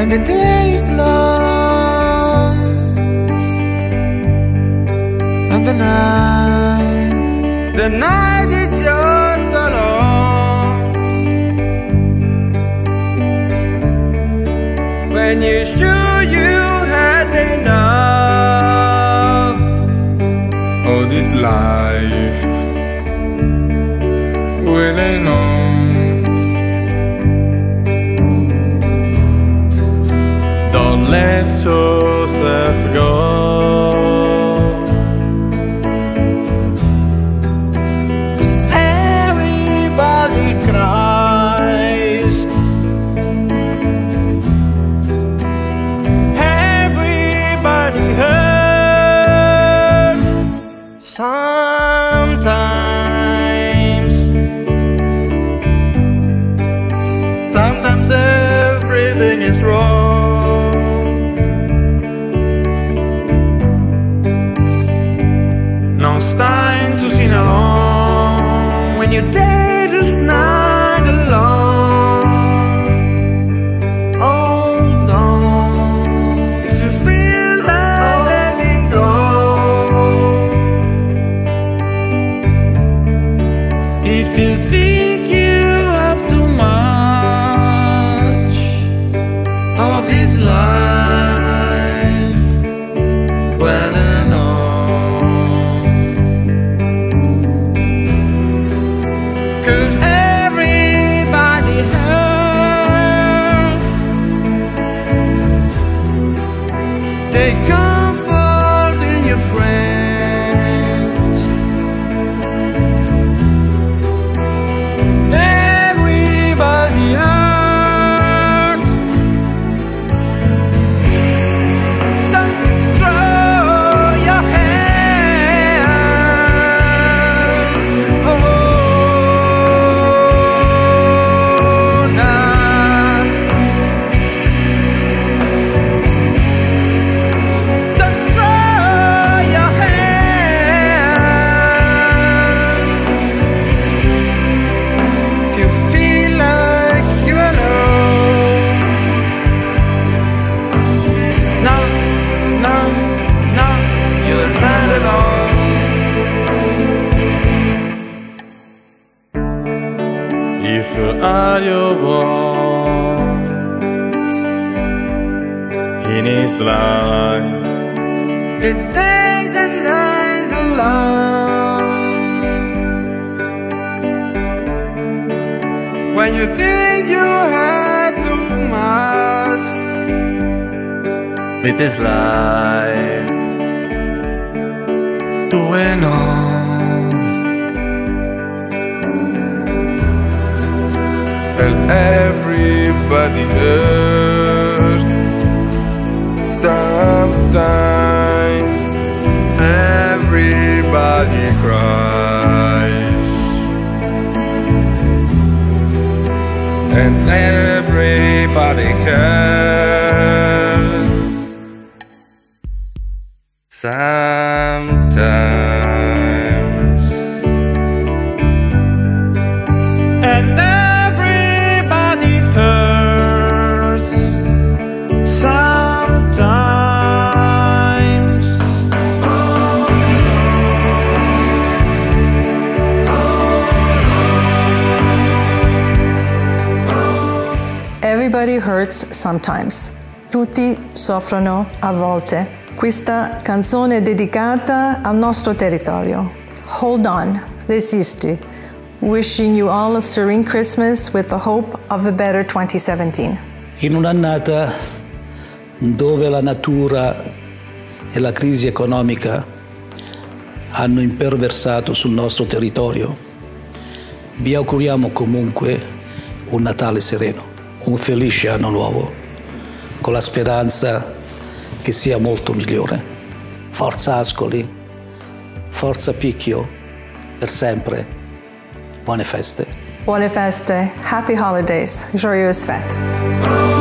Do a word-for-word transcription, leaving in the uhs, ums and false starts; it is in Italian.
when the day is long and the night, the night is yours alone. When you're sure you had enough of this life, waiting on. Don't let yourself go. 'Cause everybody cries, everybody hurts sometimes. Sometimes everything is wrong. No, it's time to sing along when your day is not alone. Hold on if you feel like letting go. If you think you have too much of this life, well, take comfort in your friends. Everybody hurts. Don't throw your hand. Oh, nah. If you are your one, he needs the light. The days and nights are long. When you think you had too much, with this life, doing on. And everybody hurts sometimes. Everybody cries, and everybody hurts sometimes. And everybody hurts sometimes. Everybody hurts sometimes. Tutti soffrono a volte. Questa canzone è dedicata al nostro territorio. Hold on, resisti. Wishing you all a serene Christmas with the hope of a better twenty seventeen. In un'annata dove la natura e la crisi economica hanno imperversato sul nostro territorio, vi auguriamo comunque un Natale sereno, un felice anno nuovo, con la speranza che sia molto migliore. Forza Ascoli, forza Picchio, per sempre. Buone feste. Buone feste. Happy holidays. Joyeuses fêtes.